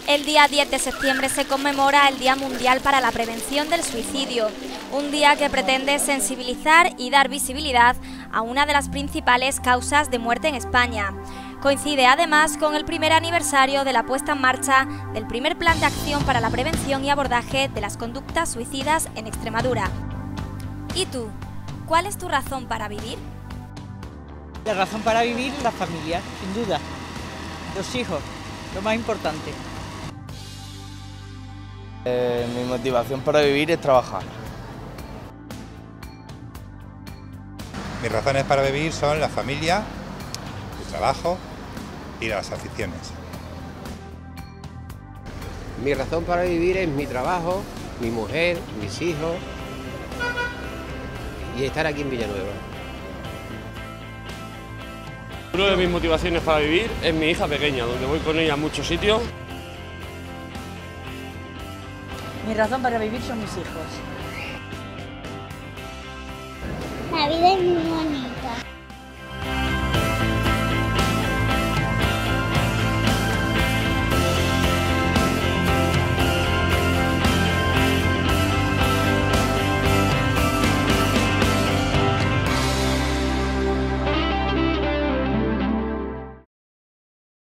El día 10 de septiembre se conmemora el Día Mundial para la Prevención del Suicidio, un día que pretende sensibilizar y dar visibilidad a una de las principales causas de muerte en España. Coincide además con el primer aniversario de la puesta en marcha del primer Plan de Acción para la Prevención y Abordaje de las Conductas Suicidas en Extremadura. ¿Y tú? ¿Cuál es tu razón para vivir? La razón para vivir, la familia, sin duda. Los hijos, lo más importante. Mi motivación para vivir es trabajar. Mis razones para vivir son la familia, el trabajo y las aficiones. Mi razón para vivir es mi trabajo, mi mujer, mis hijos y estar aquí en Villanueva. Una de mis motivaciones para vivir es mi hija pequeña, donde voy con ella a muchos sitios. Mi razón para vivir son mis hijos. La vida es muy bonita.